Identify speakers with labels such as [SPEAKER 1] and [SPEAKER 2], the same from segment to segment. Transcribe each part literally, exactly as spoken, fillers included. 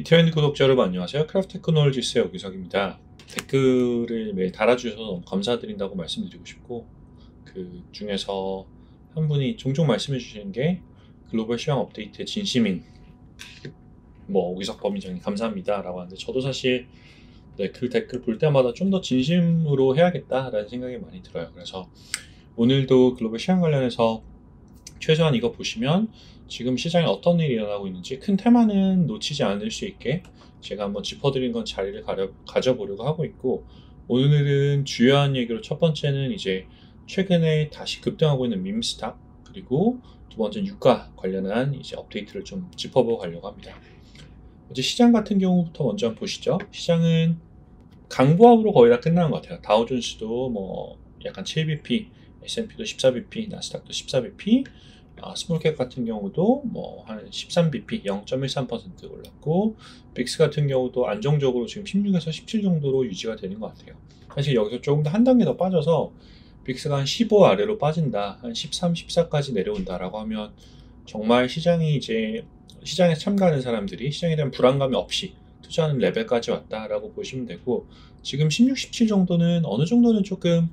[SPEAKER 1] 이태원 구독자 여러분 안녕하세요. 크래프트 테크놀로지스의 오규석입니다. 댓글을 매일 달아주셔서 너무 감사드린다고 말씀드리고 싶고, 그 중에서 한 분이 종종 말씀해 주시는 게 글로벌 시황 업데이트의 진심인 뭐 오규석 법인장님 감사합니다 라고 하는데, 저도 사실 네, 그 댓글 볼 때마다 좀 더 진심으로 해야겠다라는 생각이 많이 들어요. 그래서 오늘도 글로벌 시황 관련해서 최소한 이거 보시면 지금 시장에 어떤 일이 일어나고 있는지 큰 테마는 놓치지 않을 수 있게 제가 한번 짚어드린 건 자리를 가려, 가져보려고 하고 있고, 오늘은 주요한 얘기로 첫 번째는 이제 최근에 다시 급등하고 있는 밈스탁, 그리고 두 번째는 유가 관련한 이제 업데이트를 좀 짚어보고 가려고 합니다. 이제 시장 같은 경우부터 먼저 한번 보시죠. 시장은 강보합으로 거의 다 끝난 것 같아요. 다우존스도 뭐 약간 칠 비피, 에스 앤 피도 십사 비피, 나스닥도 십사 비피, 아, 스몰캡 같은 경우도 뭐 한 십삼 비피, 영 점 일삼 퍼센트 올랐고, 빅스 같은 경우도 안정적으로 지금 십육에서 십칠 정도로 유지가 되는 것 같아요. 사실 여기서 조금 더 한 단계 더 빠져서 빅스가 한 십오 아래로 빠진다, 한 십삼, 십사까지 내려온다라고 하면 정말 시장이 이제 시장에 참가하는 사람들이 시장에 대한 불안감이 없이 투자하는 레벨까지 왔다라고 보시면 되고, 지금 십육, 십칠 정도는 어느 정도는 조금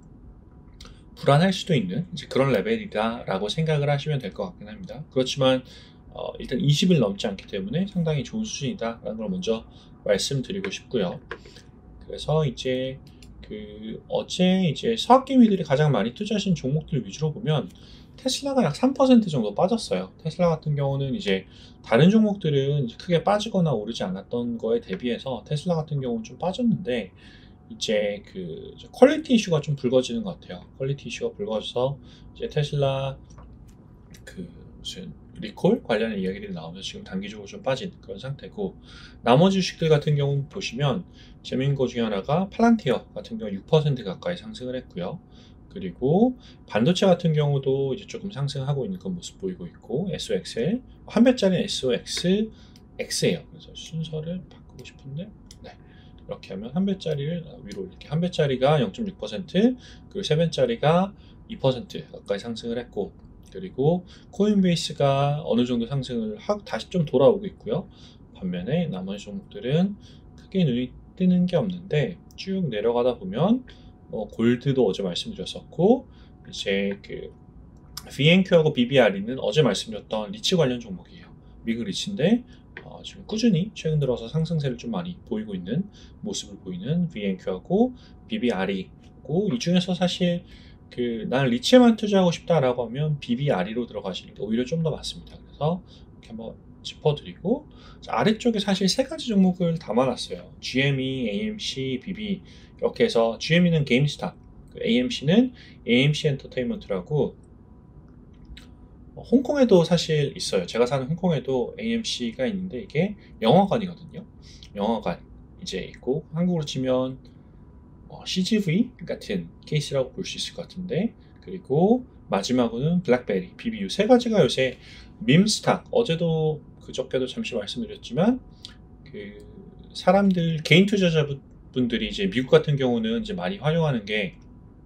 [SPEAKER 1] 불안할 수도 있는 이제 그런 레벨이다 라고 생각을 하시면 될 것 같긴 합니다. 그렇지만 어, 일단 이십을 넘지 않기 때문에 상당히 좋은 수준이다 라는 걸 먼저 말씀드리고 싶고요. 그래서 이제 그 어제 이제 서학개미들이 가장 많이 투자하신 종목들 위주로 보면 테슬라가 약 삼 퍼센트 정도 빠졌어요. 테슬라 같은 경우는 이제 다른 종목들은 이제 크게 빠지거나 오르지 않았던 거에 대비해서 테슬라 같은 경우는 좀 빠졌는데, 이제 그 퀄리티 이슈가 좀 불거지는 것 같아요. 퀄리티 이슈가 불거져서 이제 테슬라 그 무슨 리콜 관련된 이야기들이 나오면서 지금 단기적으로 좀 빠진 그런 상태고, 나머지 주식들 같은 경우 보시면 재미있는 거 중에 하나가 팔란티어 같은 경우 육 퍼센트 가까이 상승을 했고요. 그리고 반도체 같은 경우도 이제 조금 상승하고 있는 그런 모습 보이고 있고, 에스오엑스엘 한 배짜리는 에스오엑스 X예요. 그래서 순서를 바꾸고 싶은데, 네. 이렇게 하면 한 배짜리를 위로 이렇게 한 배짜리가 영 점 육 퍼센트, 그리고 세 배짜리가 이 퍼센트 가까이 상승을 했고, 그리고 코인베이스가 어느 정도 상승을 하고 다시 좀 돌아오고 있고요. 반면에 나머지 종목들은 크게 눈이 뜨는 게 없는데, 쭉 내려가다 보면 어, 골드도 어제 말씀드렸었고, 이제 그 브이엔큐하고 비비알이는 어제 말씀드렸던 리츠 관련 종목이에요. 미국 리츠인데 어, 지금 꾸준히 최근 들어서 상승세를 좀 많이 보이고 있는 모습을 보이는 브이엔큐하고 비비알이고, 이 중에서 사실 그 나는 리츠에만 투자하고 싶다라고 하면 비비알이로 들어가시는 게 오히려 좀 더 맞습니다. 그래서 이렇게 한번 짚어드리고, 아래쪽에 사실 세 가지 종목을 담아놨어요. 지엠이, 에이엠씨, 비비 이렇게 해서, 지엠이는 게임스탑, 에이엠씨는 에이엠씨 엔터테인먼트라고 어, 홍콩에도 사실 있어요. 제가 사는 홍콩에도 에이엠씨가 있는데 이게 영화관이거든요. 영화관 이제 있고, 한국으로 치면 어, 씨지브이 같은 케이스라고 볼 수 있을 것 같은데, 그리고 마지막으로는 블랙베리, 비비유 세 가지가 요새 밈스탁, 어제도 그저께도 잠시 말씀드렸지만 그 사람들 개인 투자자분들이 이제 미국 같은 경우는 이제 많이 활용하는 게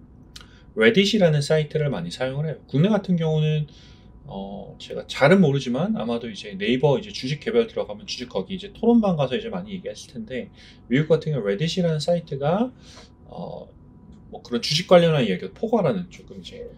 [SPEAKER 1] 레딧이라는 사이트를 많이 사용을 해요. 국내 같은 경우는 어 제가 잘은 모르지만 아마도 이제 네이버 이제 주식 개별 들어가면 주식 거기 이제 토론방 가서 이제 많이 얘기했을 텐데, 미국 같은 경우 레딧이라는 사이트가 어 뭐 그런 주식 관련한 이야기가 포괄하는 조금 이제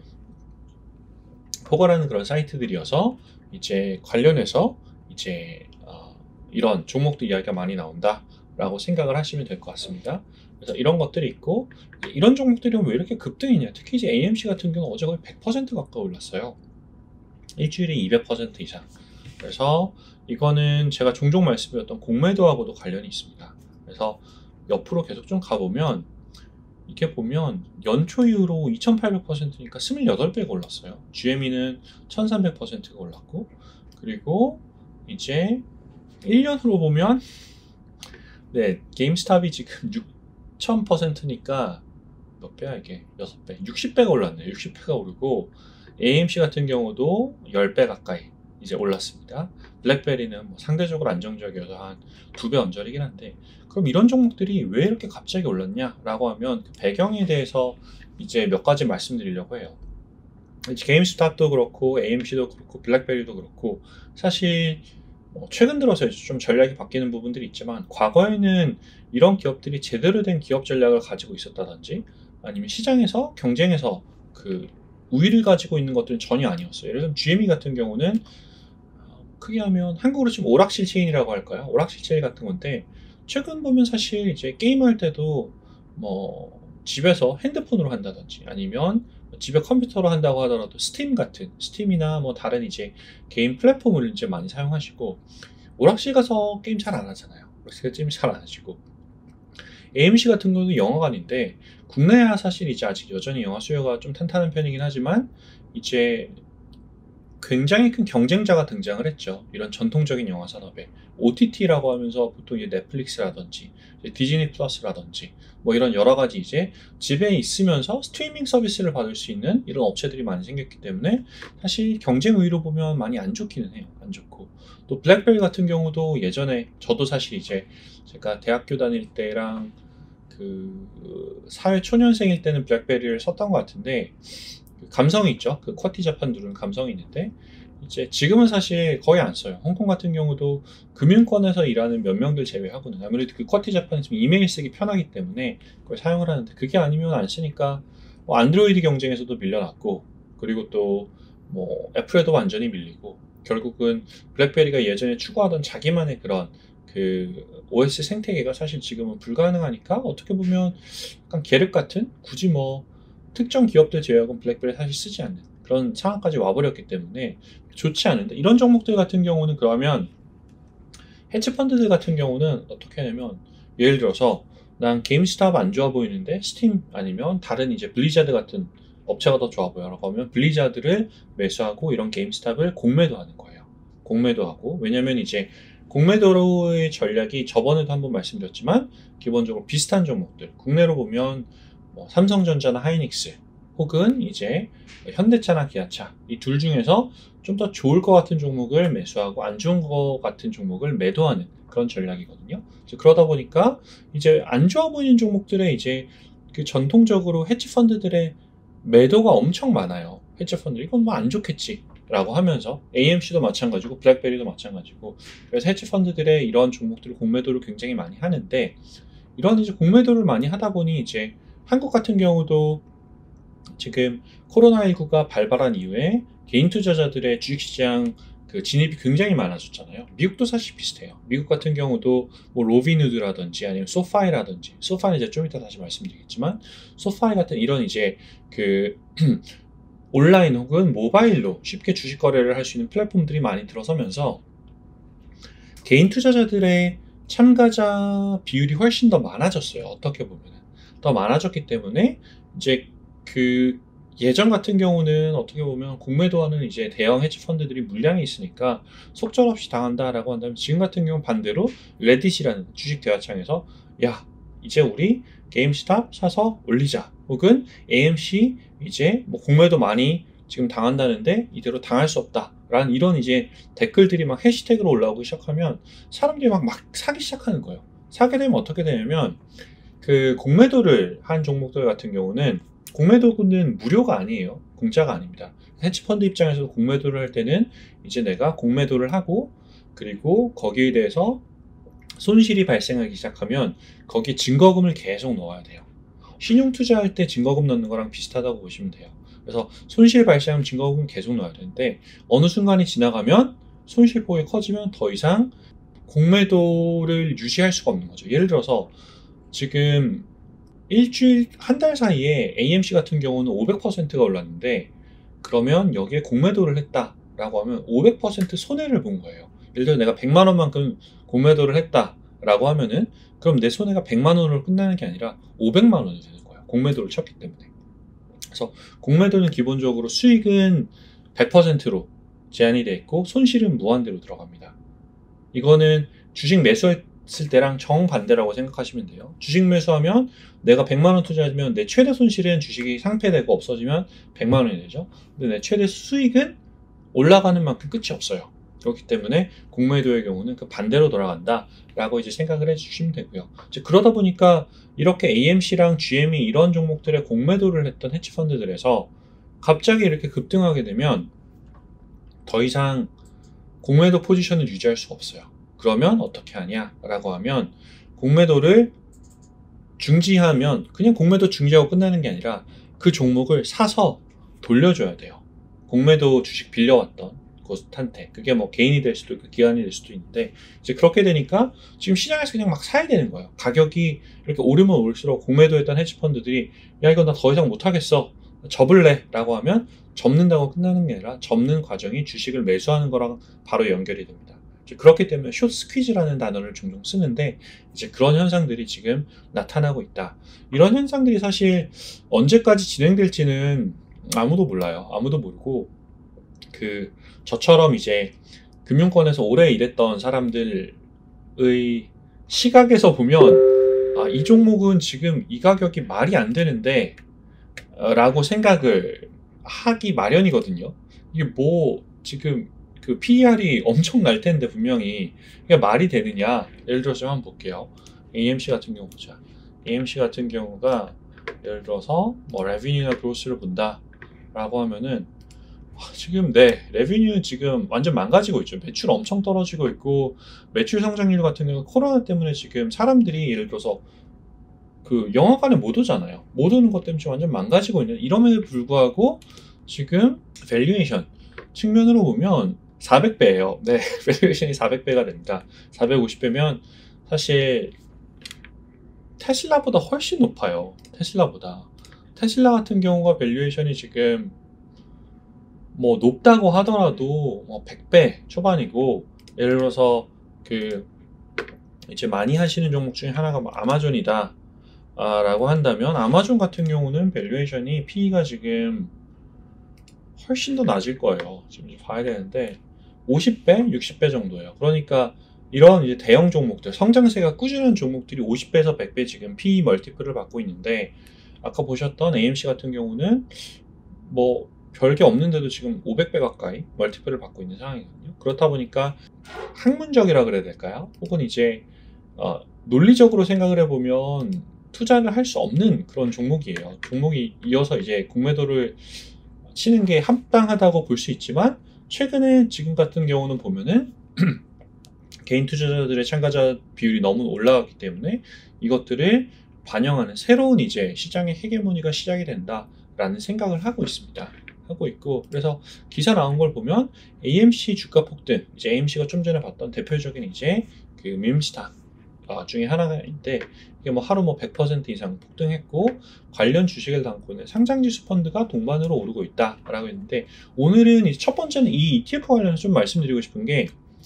[SPEAKER 1] 포괄하는 그런 사이트들이어서 이제 관련해서 이제 어 이런 종목들 이야기가 많이 나온다라고 생각을 하시면 될 것 같습니다. 그래서 이런 것들이 있고, 이런 종목들이 왜 이렇게 급등이냐, 특히 이제 에이엠씨 같은 경우는 어제 거의 백 퍼센트 가까이 올랐어요. 일주일에 이백 퍼센트 이상. 그래서 이거는 제가 종종 말씀드렸던 공매도하고도 관련이 있습니다. 그래서 옆으로 계속 좀 가보면 이렇게 보면 연초 이후로 이천팔백 퍼센트니까 이십팔 배가 올랐어요. 지엠이는 천삼백 퍼센트가 올랐고, 그리고 이제 일 년 후로 보면 네, 게임스탑이 지금 육천 퍼센트니까 몇 배야 이게? 여섯 배, 육십 배가 올랐네요. 육십 배가 오르고, 에이엠씨 같은 경우도 십 배 가까이 이제 올랐습니다. 블랙베리는 뭐 상대적으로 안정적이어서 한 두 배 언저리긴 한데, 그럼 이런 종목들이 왜 이렇게 갑자기 올랐냐라고 하면 그 배경에 대해서 이제 몇 가지 말씀드리려고 해요. 게임스탑도 그렇고 에이엠씨도 그렇고 블랙베리도 그렇고, 사실 뭐 최근 들어서 이제 좀 전략이 바뀌는 부분들이 있지만 과거에는 이런 기업들이 제대로 된 기업 전략을 가지고 있었다든지 아니면 시장에서 경쟁에서 그 우위를 가지고 있는 것들은 전혀 아니었어요. 예를 들면 지엠이 같은 경우는 크게 하면 한국으로 치면 오락실 체인이라고 할까요? 오락실 체인 같은 건데 최근 보면 사실 이제 게임할 때도 뭐 집에서 핸드폰으로 한다든지 아니면 집에 컴퓨터로 한다고 하더라도 스팀 같은 스팀이나 뭐 다른 이제 게임 플랫폼을 이제 많이 사용하시고 오락실 가서 게임 잘 안 하잖아요. 오락실 가서 게임 잘 안 하시고 에이엠씨 같은 경우는 영화관인데 국내야 사실 이제 아직 여전히 영화 수요가 좀 탄탄한 편이긴 하지만 이제 굉장히 큰 경쟁자가 등장을 했죠. 이런 전통적인 영화 산업에. 오티티라고 하면서 보통 이제 넷플릭스라든지 디즈니 플러스라든지 뭐 이런 여러 가지 이제 집에 있으면서 스트리밍 서비스를 받을 수 있는 이런 업체들이 많이 생겼기 때문에 사실 경쟁 우위로 보면 많이 안 좋기는 해요. 안 좋고. 또 블랙베리 같은 경우도 예전에 저도 사실 이제 제가 대학교 다닐 때랑 그 사회 초년생일 때는 블랙베리를 썼던 것 같은데 감성이 있죠. 그 쿼티 자판 누르는 감성이 있는데 이제 지금은 사실 거의 안 써요. 홍콩 같은 경우도 금융권에서 일하는 몇 명들 제외하고는 아무래도 그 쿼티 자판이 좀 이메일 쓰기 편하기 때문에 그걸 사용을 하는데 그게 아니면 안 쓰니까 뭐 안드로이드 경쟁에서도 밀려났고 그리고 또 뭐 애플에도 완전히 밀리고 결국은 블랙베리가 예전에 추구하던 자기만의 그런 그 오에스 생태계가 사실 지금은 불가능하니까 어떻게 보면 약간 계륵 같은 굳이 뭐 특정 기업들 제외하고는 블랙베리 사실 쓰지 않는 그런 상황까지 와버렸기 때문에 좋지 않은데 이런 종목들 같은 경우는 그러면 헤지펀드들 같은 경우는 어떻게 하냐면 예를 들어서 난 게임스탑 안 좋아 보이는데 스팀 아니면 다른 이제 블리자드 같은 업체가 더 좋아 보여 라고 하면 블리자드를 매수하고 이런 게임스탑을 공매도하는 거예요. 공매도하고 왜냐면 이제 공매도의 전략이 저번에도 한번 말씀드렸지만 기본적으로 비슷한 종목들 국내로 보면 뭐 삼성전자나 하이닉스 혹은 이제 현대차나 기아차 이 둘 중에서 좀 더 좋을 것 같은 종목을 매수하고 안 좋은 것 같은 종목을 매도하는 그런 전략이거든요. 그러다 보니까 이제 안 좋아 보이는 종목들의 이제 그 전통적으로 헤지 펀드들의 매도가 엄청 많아요. 헤지 펀드 이건 뭐 안 좋겠지 라고 하면서 에이엠씨도 마찬가지고 블랙베리도 마찬가지고 그래서 헤지 펀드들의 이런 종목들을 공매도를 굉장히 많이 하는데 이런 이제 공매도를 많이 하다 보니 이제 한국 같은 경우도 지금 코로나십구가 발발한 이후에 개인 투자자들의 주식시장 그 진입이 굉장히 많아졌잖아요. 미국도 사실 비슷해요. 미국 같은 경우도 뭐 로비누드라든지 아니면 소파이라든지 소파이는 이제 좀 이따 다시 말씀드리겠지만 소파이 같은 이런 이제 그 온라인 혹은 모바일로 쉽게 주식 거래를 할 수 있는 플랫폼들이 많이 들어서면서 개인 투자자들의 참가자 비율이 훨씬 더 많아졌어요. 어떻게 보면 더 많아졌기 때문에 이제 그 예전 같은 경우는 어떻게 보면 공매도하는 이제 대형 헤지 펀드들이 물량이 있으니까 속절없이 당한다라고 한다면 지금 같은 경우는 반대로 레딧이라는 주식 대화창에서 야 이제 우리 게임스탑 사서 올리자 혹은 에이엠씨 이제 뭐 공매도 많이 지금 당한다는데 이대로 당할 수 없다 라는 이런 이제 댓글들이 막 해시태그로 올라오기 시작하면 사람들이 막, 막 사기 시작하는 거예요. 사게 되면 어떻게 되냐면 그 공매도를 한 종목들 같은 경우는 공매도는 무료가 아니에요. 공짜가 아닙니다. 헤지펀드 입장에서 공매도를 할 때는 이제 내가 공매도를 하고 그리고 거기에 대해서 손실이 발생하기 시작하면 거기에 증거금을 계속 넣어야 돼요. 신용 투자할 때 증거금 넣는 거랑 비슷하다고 보시면 돼요. 그래서 손실 발생하면 증거금 계속 넣어야 되는데 어느 순간이 지나가면 손실폭이 커지면 더 이상 공매도를 유지할 수가 없는 거죠. 예를 들어서 지금 일주일, 한 달 사이에 에이엠씨 같은 경우는 오백 퍼센트가 올랐는데 그러면 여기에 공매도를 했다라고 하면 오백 퍼센트 손해를 본 거예요. 예를 들어 내가 백만 원만큼 공매도를 했다라고 하면은 그럼 내 손해가 백만 원으로 끝나는 게 아니라 오백만 원이 되는 거예요. 공매도를 쳤기 때문에. 그래서 공매도는 기본적으로 수익은 백 퍼센트로 제한이 되어 있고 손실은 무한대로 들어갑니다. 이거는 주식 매수했을 때랑 정반대라고 생각하시면 돼요. 주식 매수하면 내가 백만 원 투자하면 내 최대 손실은 주식이 상폐되고 없어지면 백만 원이 되죠. 근데 내 최대 수익은 올라가는 만큼 끝이 없어요. 그렇기 때문에 공매도의 경우는 그 반대로 돌아간다 라고 이제 생각을 해주시면 되고요. 이제 그러다 보니까 이렇게 에이엠씨랑 지엠이 이런 종목들의 공매도를 했던 헤지펀드들에서 갑자기 이렇게 급등하게 되면 더 이상 공매도 포지션을 유지할 수가 없어요. 그러면 어떻게 하냐라고 하면 공매도를 중지하면 그냥 공매도 중지하고 끝나는 게 아니라 그 종목을 사서 돌려줘야 돼요. 공매도 주식 빌려왔던 곳한테. 그게 뭐 개인이 될 수도 있고 기관이 될 수도 있는데 이제 그렇게 되니까 지금 시장에서 그냥 막 사야 되는 거예요. 가격이 이렇게 오르면 올수록 공매도했던 헤지펀드들이 야 이거 나 더 이상 못하겠어 접을래 라고 하면 접는다고 끝나는 게 아니라 접는 과정이 주식을 매수하는 거랑 바로 연결이 됩니다. 그렇기 때문에 숏 스퀴즈라는 단어를 종종 쓰는데 이제 그런 현상들이 지금 나타나고 있다. 이런 현상들이 사실 언제까지 진행될지는 아무도 몰라요. 아무도 모르고 그 저처럼 이제 금융권에서 오래 일했던 사람들의 시각에서 보면 아, 이 종목은 지금 이 가격이 말이 안 되는데 라고 생각을 하기 마련이거든요. 이게 뭐 지금 그 피이알이 엄청 날 텐데 분명히 이게 말이 되느냐. 예를 들어서 한번 볼게요. 에이엠씨 같은 경우 보자. 에이엠씨 같은 경우가 예를 들어서 뭐 레비뉴나 그로스를 본다 라고 하면은 지금 네 레비뉴 지금 완전 망가지고 있죠. 매출 엄청 떨어지고 있고 매출 성장률 같은 경우 코로나 때문에 지금 사람들이 예를 들어서 그 영화관에 못 오잖아요. 못 오는 것 때문에 지금 완전 망가지고 있는 이럼에도 불구하고 지금 밸류에이션 측면으로 보면 사백 배예요. 네, 밸류에이션이 사백 배가 됩니다. 사백오십 배면 사실 테슬라보다 훨씬 높아요. 테슬라보다. 테슬라 같은 경우가 밸류에이션이 지금 뭐 높다고 하더라도 뭐 백 배 초반이고 예를 들어서 그 이제 많이 하시는 종목 중에 하나가 뭐 아마존이다 아, 라고 한다면 아마존 같은 경우는 밸류에이션이 피이가 지금 훨씬 더 낮을 거예요. 지금 봐야 되는데 오십 배, 육십 배 정도예요. 그러니까 이런 이제 대형 종목들, 성장세가 꾸준한 종목들이 오십 배에서 백 배 지금 피이 멀티플을 받고 있는데 아까 보셨던 에이엠씨 같은 경우는 뭐 별게 없는데도 지금 오백 배 가까이 멀티플을 받고 있는 상황이거든요. 그렇다 보니까 학문적이라 그래야 될까요? 혹은 이제 어, 논리적으로 생각을 해보면 투자를 할 수 없는 그런 종목이에요. 종목이 이어서 이제 공매도를 치는 게 합당하다고 볼 수 있지만 최근에 지금 같은 경우는 보면은 개인 투자자들의 참가자 비율이 너무 올라갔기 때문에 이것들을 반영하는 새로운 이제 시장의 헤게모니가 시작이 된다라는 생각을 하고 있습니다. 하고 있고 그래서 기사 나온 걸 보면 에이엠씨 주가 폭등, 이제 에이엠씨가 좀 전에 봤던 대표적인 이제 그 밈스탁 중에 하나인데 이게 뭐 하루 뭐 백 퍼센트 이상 폭등했고 관련 주식을 담고 있는 상장지수 펀드가 동반으로 오르고 있다라고 했는데 오늘은 이제 첫 번째는 이 이티에프 관련해서 좀 말씀드리고 싶은 게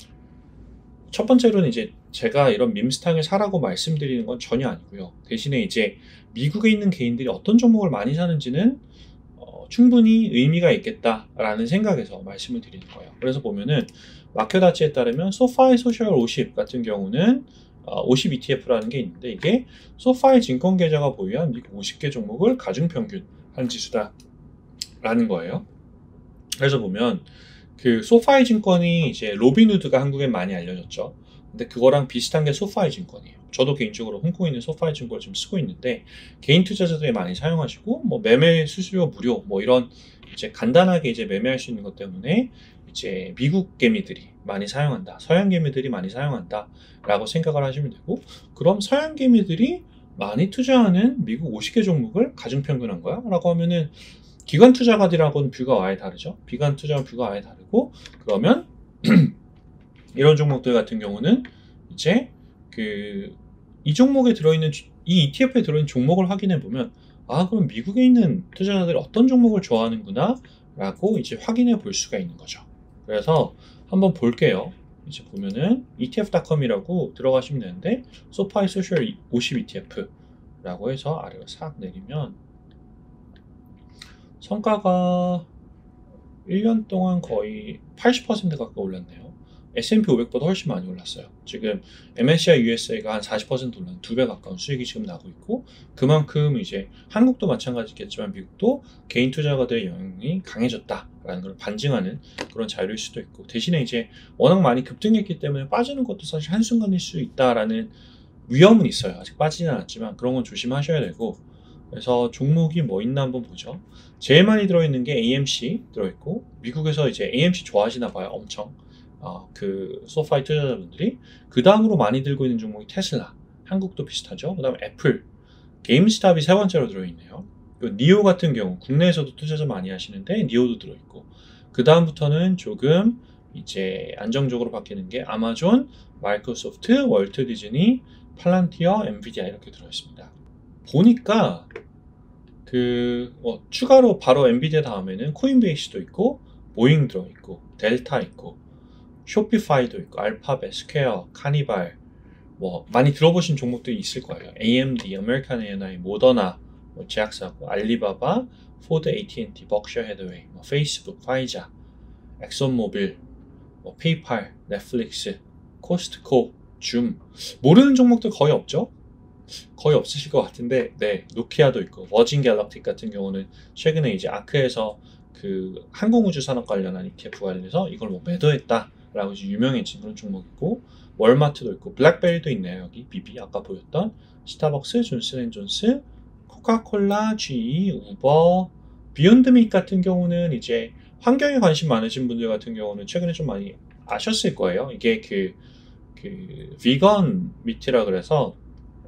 [SPEAKER 1] 첫 번째로는 이제 제가 이런 밈스탁을 사라고 말씀드리는 건 전혀 아니고요. 대신에 이제 미국에 있는 개인들이 어떤 종목을 많이 사는지는 어, 충분히 의미가 있겠다라는 생각에서 말씀을 드리는 거예요. 그래서 보면은 마켓와치에 따르면 소파이 소셜 오십 같은 경우는 오십 이티에프라는 게 있는데 이게 소파이 증권 계좌가 보유한 미국 오십 개 종목을 가중평균한 지수다라는 거예요. 그래서 보면 그 소파이 증권이 이제 로빈후드가 한국에 많이 알려졌죠. 근데 그거랑 비슷한 게 소파이 증권이에요. 저도 개인적으로 홍콩에 있는 소파이 증권을 지금 쓰고 있는데 개인 투자자들이 많이 사용하시고 뭐 매매 수수료 무료 뭐 이런 이제 간단하게 이제 매매할 수 있는 것 때문에 이제 미국 개미들이 많이 사용한다. 서양 개미들이 많이 사용한다. 라고 생각을 하시면 되고 그럼 서양 개미들이 많이 투자하는 미국 오십 개 종목을 가중평균한 거야? 라고 하면은 기관 투자가들하고는 뷰가 아예 다르죠. 기관 투자가 뷰가 아예 다르고 그러면 이런 종목들 같은 경우는 이제 그 이 종목에 들어있는 이 이티에프에 들어있는 종목을 확인해 보면 아 그럼 미국에 있는 투자자들이 어떤 종목을 좋아하는구나 라고 이제 확인해 볼 수가 있는 거죠. 그래서 한번 볼게요. 이제 보면은 이티에프 닷컴이라고 들어가시면 되는데 소파이 소셜 오십 이티에프라고 해서 아래로 싹 내리면 성과가 일 년 동안 거의 팔십 퍼센트 가까이 올랐네요. 에스 앤 피 오백보다 훨씬 많이 올랐어요. 지금 엠에스시아이 유에스에이가 한 사십 퍼센트 올랐는 두 배 가까운 수익이 지금 나고 있고 그만큼 이제 한국도 마찬가지겠지만 미국도 개인 투자가들의 영향이 강해졌다라는 걸 반증하는 그런 자료일 수도 있고 대신에 이제 워낙 많이 급등했기 때문에 빠지는 것도 사실 한순간일 수 있다라는 위험은 있어요. 아직 빠지진 않았지만 그런 건 조심하셔야 되고 그래서 종목이 뭐 있나 한번 보죠. 제일 많이 들어있는 게 에이엠씨 들어있고 미국에서 이제 에이엠씨 좋아하시나 봐요. 엄청 어, 그 소파이 투자자분들이 그 다음으로 많이 들고 있는 종목이 테슬라, 한국도 비슷하죠. 그 다음에 애플, 게임스탑이 세 번째로 들어있네요. 니오 같은 경우 국내에서도 투자자 많이 하시는데 니오도 들어있고, 그 다음부터는 조금 이제 안정적으로 바뀌는 게 아마존, 마이크로소프트, 월트 디즈니, 팔란티어, 엔비디아 이렇게 들어있습니다. 보니까 그 뭐 추가로 바로 엔비디아 다음에는 코인베이스도 있고, 보잉 들어있고, 델타 있고, 쇼피파이도 있고, 알파벳, 스퀘어, 카니발, 뭐 많이 들어보신 종목들이 있을 거예요. 에이엠디, 아메리칸 에어라인, 모더나, 뭐 제약사고, 알리바바, 포드, 에이티앤티, 벅셔 헤드웨이, 뭐 페이스북, 파이자, 엑손모빌, 뭐 페이팔, 넷플릭스, 코스트코, 줌. 모르는 종목들 거의 없죠? 거의 없으실 것 같은데, 네, 노키아도 있고, 버진 갤럭틱 같은 경우는 최근에 이제 아크에서 그 항공우주 산업 관련한 이티에프 관련해서 이걸 뭐 매도했다라고 이제 유명해진 그런 종목이고, 월마트도 있고, 블랙베리도 있네요. 여기 비비 아까 보였던 스타벅스, 존슨앤존스, 코카콜라, 지이, 우버, 비욘드밋 같은 경우는 이제 환경에 관심 많으신 분들 같은 경우는 최근에 좀 많이 아셨을 거예요. 이게 그, 그 비건 미트라 그래서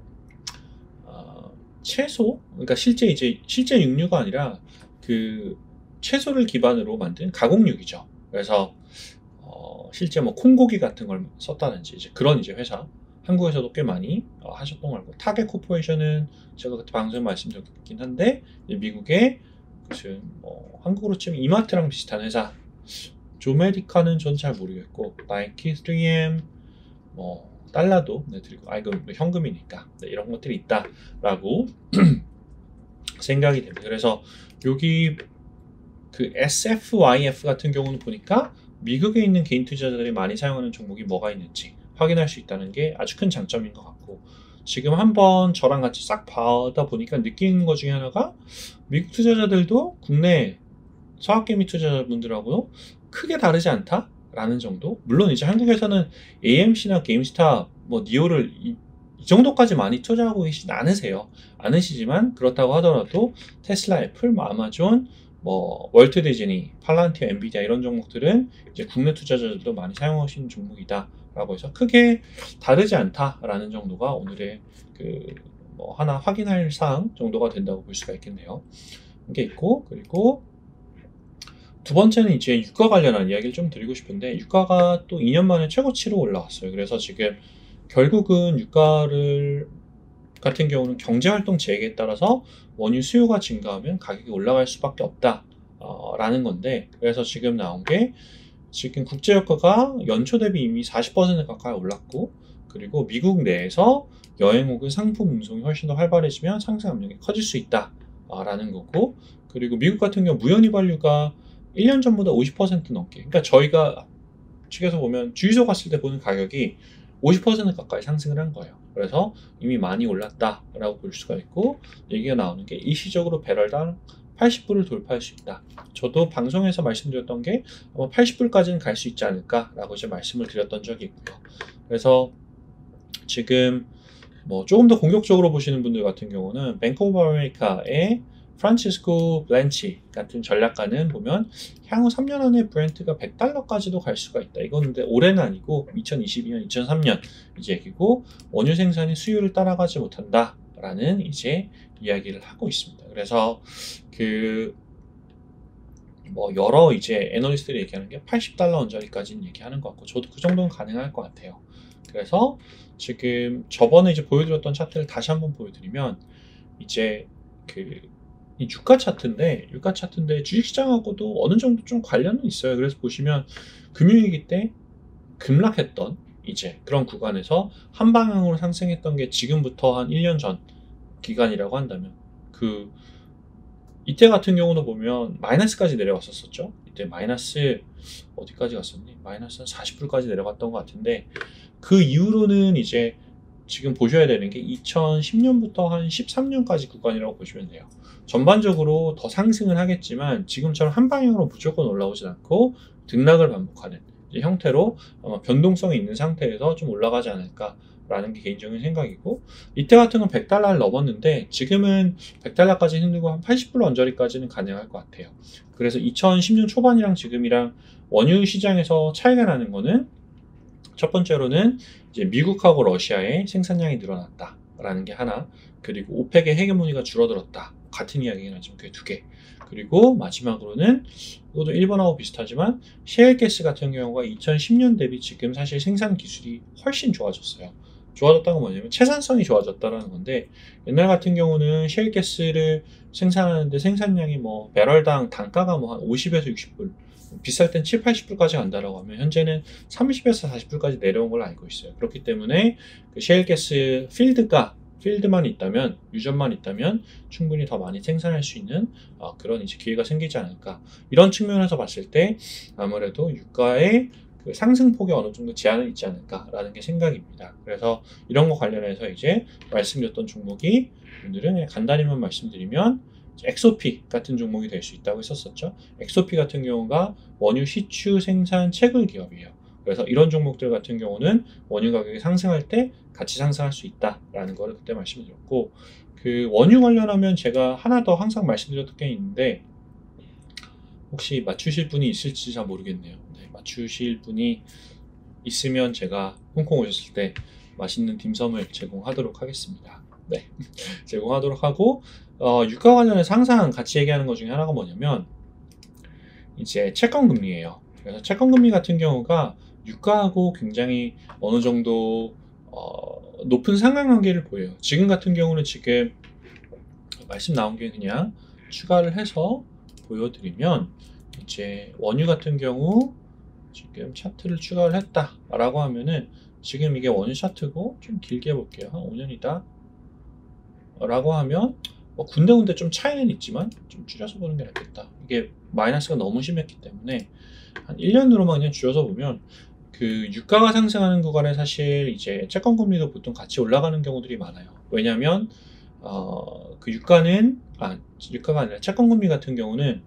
[SPEAKER 1] 어, 채소, 그러니까 실제 이제 실제 육류가 아니라 그 채소를 기반으로 만든 가공육이죠. 그래서 어, 실제 뭐 콩고기 같은 걸 썼다든지 이제 그런 이제 회사, 한국에서도 꽤 많이 어, 하셨던 걸 알고, 타겟 코퍼레이션은 제가 그때 방송에 말씀드렸긴 한데 미국의 무슨 뭐 한국으로 치면 이마트랑 비슷한 회사, 조메디카는 전 잘 모르겠고, 나이키, 쓰리엠, 뭐 달러도 네, 드리고, 아 이거 현금이니까 네, 이런 것들이 있다라고 생각이 됩니다. 그래서 여기 그 에스에프와이에프 같은 경우는 보니까 미국에 있는 개인 투자자들이 많이 사용하는 종목이 뭐가 있는지 확인할 수 있다는 게 아주 큰 장점인 것 같고, 지금 한번 저랑 같이 싹 봐다 보니까 느끼는 것 중에 하나가 미국 투자자들도 국내 서학개미 투자자분들하고 크게 다르지 않다라는 정도. 물론 이제 한국에서는 에이엠씨나 게임스탑, 뭐 니오를 이, 이 정도까지 많이 투자하고 계시진 않으세요. 않으시지만 그렇다고 하더라도 테슬라, 애플, 뭐 아마존, 뭐 월트 디즈니, 팔란티어, 엔비디아 이런 종목들은 이제 국내 투자자들도 많이 사용하시는 종목이다라고 해서 크게 다르지 않다라는 정도가 오늘의 그 뭐 하나 확인할 사항 정도가 된다고 볼 수가 있겠네요. 이게 있고, 그리고 두 번째는 이제 유가 관련한 이야기를 좀 드리고 싶은데, 유가가 또 이 년 만에 최고치로 올라왔어요. 그래서 지금 결국은 유가를 같은 경우는 경제활동 재개에 따라서 원유 수요가 증가하면 가격이 올라갈 수밖에 없다라는 건데, 그래서 지금 나온 게 지금 국제유가가 연초 대비 이미 사십 퍼센트 가까이 올랐고, 그리고 미국 내에서 여행 혹은 상품 운송이 훨씬 더 활발해지면 상승 압력이 커질 수 있다라는 거고, 그리고 미국 같은 경우 무연휘발유가 일 년 전보다 오십 퍼센트 넘게, 그러니까 저희가 측에서 보면 주유소 갔을 때 보는 가격이 오십 퍼센트 가까이 상승을 한 거예요. 그래서 이미 많이 올랐다라고 볼 수가 있고, 얘기가 나오는 게 일시적으로 배럴당 팔십 불을 돌파할 수 있다. 저도 방송에서 말씀드렸던 게 아마 팔십 불까지는 갈 수 있지 않을까라고 이제 말씀을 드렸던 적이 있고요. 그래서 지금 뭐 조금 더 공격적으로 보시는 분들 같은 경우는 뱅크 오브 아메리카의 프란치스코 블렌치 같은 전략가는 보면 향후 삼 년 안에 브렌트가 백 달러까지도 갈 수가 있다. 이건 근데 올해는 아니고 이천이십이 년, 이천삼 년 이제 얘기고, 원유 생산이 수요를 따라가지 못한다라는 이제 이야기를 하고 있습니다. 그래서 그 뭐 여러 이제 애널리스트들이 얘기하는 게 팔십 달러 언저리까지는 얘기하는 것 같고, 저도 그 정도는 가능할 것 같아요. 그래서 지금 저번에 이제 보여드렸던 차트를 다시 한번 보여드리면, 이제 그 이 유가 차트인데, 유가 차트인데 주식시장하고도 어느 정도 좀 관련은 있어요. 그래서 보시면 금융위기 때 급락했던 이제 그런 구간에서 한 방향으로 상승했던 게 지금부터 한 일 년 전 기간이라고 한다면, 그 이때 같은 경우도 보면 마이너스까지 내려갔었었죠. 이때 마이너스 어디까지 갔었니? 마이너스 한 사십 불까지 내려갔던 것 같은데, 그 이후로는 이제 지금 보셔야 되는 게 이천십 년부터 한 십삼 년까지 구간이라고 보시면 돼요. 전반적으로 더 상승을 하겠지만 지금처럼 한 방향으로 무조건 올라오진 않고 등락을 반복하는 형태로 아마 변동성이 있는 상태에서 좀 올라가지 않을까라는 게 개인적인 생각이고, 이때 같은 건 백 달러를 넘었는데 지금은 백 달러까지 힘들고 한 팔십 불 언저리까지는 가능할 것 같아요. 그래서 이천십 년 초반이랑 지금이랑 원유 시장에서 차이가 나는 거는 첫 번째로는 이제 미국하고 러시아의 생산량이 늘어났다라는 게 하나, 그리고 오펙의 헤게모니가 줄어들었다. 같은 이야기긴 하지만 그게 두 개. 그리고 마지막으로는 이것도 일본하고 비슷하지만 셰일가스 같은 경우가 이천십 년 대비 지금 사실 생산 기술이 훨씬 좋아졌어요. 좋아졌다는 건 뭐냐면 채산성이 좋아졌다는 건데, 옛날 같은 경우는 셰일가스를 생산하는데 생산량이 뭐 배럴당 단가가 뭐 한 오십에서 육십 불, 비쌀 땐 칠, 팔십 불까지 간다라고 하면 현재는 삼십에서 사십 불까지 내려온 걸로 알고 있어요. 그렇기 때문에 그 셰일가스 필드가 필드만 있다면, 유전만 있다면 충분히 더 많이 생산할 수 있는 어, 그런 이제 기회가 생기지 않을까. 이런 측면에서 봤을 때 아무래도 유가의 그 상승폭이 어느 정도 제한은 있지 않을까라는 게 생각입니다. 그래서 이런 거 관련해서 이제 말씀드렸던 종목이, 오늘은 그냥 간단히만 말씀드리면 엑스오피 같은 종목이 될 수 있다고 했었었죠. 엑스오피 같은 경우가 원유 시추 생산 채굴 기업이에요. 그래서 이런 종목들 같은 경우는 원유 가격이 상승할 때 같이 상승할 수 있다라는 거를 그때 말씀드렸고, 그 원유 관련하면 제가 하나 더 항상 말씀드렸던 게 있는데, 혹시 맞추실 분이 있을지 잘 모르겠네요. 네, 맞추실 분이 있으면 제가 홍콩 오셨을 때 맛있는 딤섬을 제공하도록 하겠습니다. 네, 제공하도록 하고, 어, 유가 관련해서 항상 같이 얘기하는 것 중에 하나가 뭐냐면 이제 채권 금리예요. 그래서 채권 금리 같은 경우가 유가하고 굉장히 어느 정도 어, 높은 상관관계를 보여요. 지금 같은 경우는 지금 말씀 나온 게 그냥 추가를 해서 보여드리면, 이제 원유 같은 경우 지금 차트를 추가를 했다라고 하면은, 지금 이게 원유 차트고 좀 길게 볼게요. 한 오 년이다 라고 하면 뭐 군데군데 좀 차이는 있지만 좀 줄여서 보는 게 낫겠다. 이게 마이너스가 너무 심했기 때문에 한 일 년으로만 그냥 줄여서 보면, 그 유가가 상승하는 구간에 사실 이제 채권 금리도 보통 같이 올라가는 경우들이 많아요. 왜냐하면 어, 그 유가는 아 유가가 아니라 채권 금리 같은 경우는,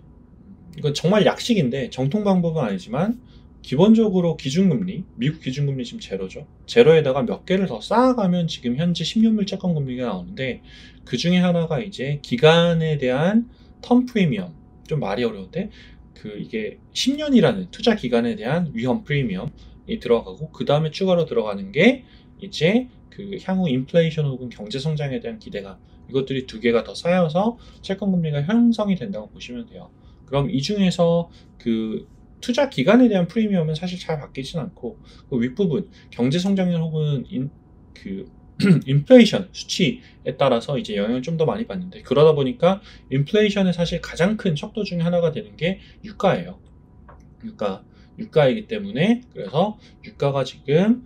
[SPEAKER 1] 이건 정말 약식인데 정통 방법은 아니지만 기본적으로 기준금리, 미국 기준금리 지금 제로죠. 제로에다가 몇 개를 더 쌓아가면 지금 현재 십 년물 채권 금리가 나오는데, 그 중에 하나가 이제 기간에 대한 텀 프리미엄, 좀 말이 어려운데 그 이게 십 년이라는 투자 기간에 대한 위험 프리미엄이 들어가고, 그 다음에 추가로 들어가는 게 이제 그 향후 인플레이션 혹은 경제 성장에 대한 기대감, 이것들이 두 개가 더 쌓여서 채권 금리가 형성이 된다고 보시면 돼요. 그럼 이 중에서 그 투자 기간에 대한 프리미엄은 사실 잘 바뀌진 않고, 그 윗부분 경제 성장률 혹은 인, 그 인플레이션 수치에 따라서 이제 영향을 좀 더 많이 받는데, 그러다 보니까 인플레이션의 사실 가장 큰 척도 중에 하나가 되는 게 유가예요. 유가, 유가이기 때문에, 그래서 유가가 지금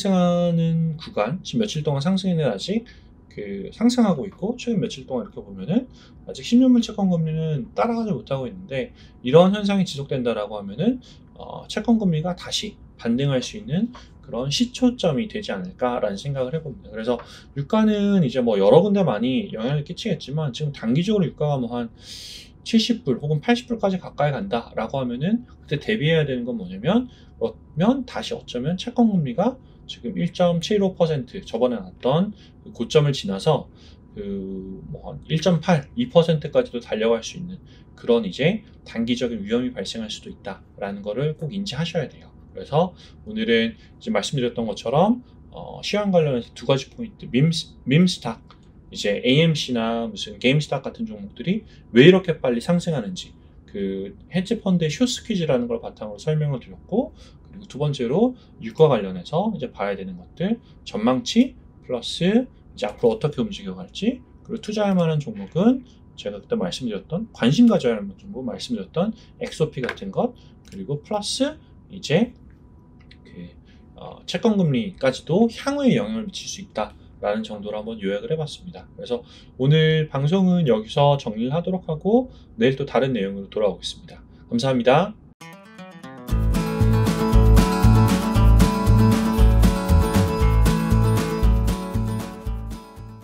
[SPEAKER 1] 상승하는 구간, 지금 며칠 동안 상승에는 아직 그 상승하고 있고, 최근 며칠 동안 이렇게 보면은 아직 십 년물 채권 금리는 따라가지 못하고 있는데, 이런 현상이 지속된다라고 하면은 어, 채권 금리가 다시 반등할 수 있는 그런 시초점이 되지 않을까라는 생각을 해봅니다. 그래서 유가는 이제 뭐 여러 군데 많이 영향을 끼치겠지만, 지금 단기적으로 유가가 뭐 한 칠십 불 혹은 팔십 불까지 가까이 간다라고 하면은, 그때 대비해야 되는 건 뭐냐면, 그러면 다시 어쩌면 채권 금리가 지금 일 점 칠오 퍼센트 저번에 나왔던 그 고점을 지나서 그 뭐 한 일 점 팔, 이 퍼센트까지도 달려갈 수 있는 그런 이제 단기적인 위험이 발생할 수도 있다라는 거를 꼭 인지하셔야 돼요. 그래서 오늘은 이제 말씀드렸던 것처럼 어, 시황 관련해서 두 가지 포인트, 밈, 밈스탁, 이제 에이엠씨나 무슨 게임스탁 같은 종목들이 왜 이렇게 빨리 상승하는지, 그 헤지 펀드의 쇼스퀴즈라는 걸 바탕으로 설명을 드렸고, 그리고 두 번째로 유가 관련해서 이제 봐야 되는 것들, 전망치 플러스 이제 앞으로 어떻게 움직여갈지, 그리고 투자할 만한 종목은 제가 그때 말씀드렸던, 관심 가져야 하는 종목 말씀드렸던 엑스오피 같은 것, 그리고 플러스 이제 그 어, 채권 금리까지도 향후에 영향을 미칠 수 있다라는 정도로 한번 요약을 해봤습니다. 그래서 오늘 방송은 여기서 정리를 하도록 하고, 내일 또 다른 내용으로 돌아오겠습니다. 감사합니다.